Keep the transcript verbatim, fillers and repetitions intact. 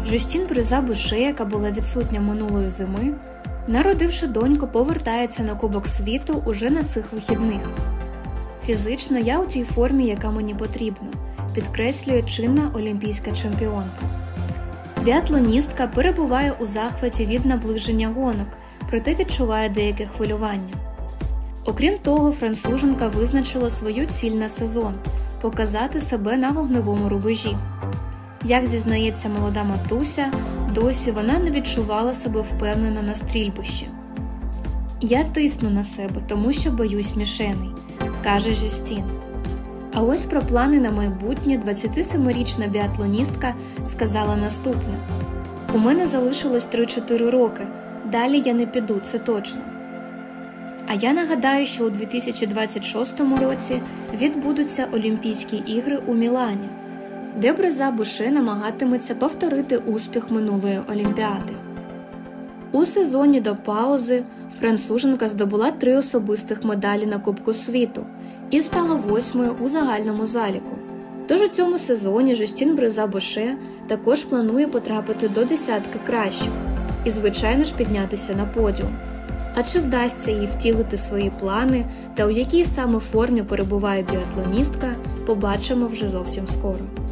Жюстін Бриза-Буше, яка була відсутня минулої зими, народивши доньку, повертається на Кубок світу уже на цих вихідних. Фізично я у тій формі, яка мені потрібна, підкреслює чинна олімпійська чемпіонка. Біатлоністка перебуває у захваті від наближення гонок, проте відчуває деяке хвилювання. Окрім того, француженка визначила свою ціль на сезон – показати себе на вогневому рубежі. Як зізнається молода матуся, досі вона не відчувала себе впевнено на стрільбищі. «Я тисну на себе, тому що боюсь мішеней», – каже Жюстін. А ось про плани на майбутнє двадцятисемирічна біатлоністка сказала наступне: «У мене залишилось три-чотири роки, далі я не піду, це точно». А я нагадаю, що у дві тисячі двадцять шостому році відбудуться Олімпійські ігри у Мілані, де Бриза-Буше намагатиметься повторити успіх минулої Олімпіади. У сезоні до паузи француженка здобула три особистих медалі на Кубку світу і стала восьмою у загальному заліку. Тож у цьому сезоні Жюстін Бриза-Буше також планує потрапити до десятки кращих і, звичайно ж, піднятися на подіум. А чи вдасться їй втілити свої плани та у якій саме формі перебуває біатлоністка, побачимо вже зовсім скоро.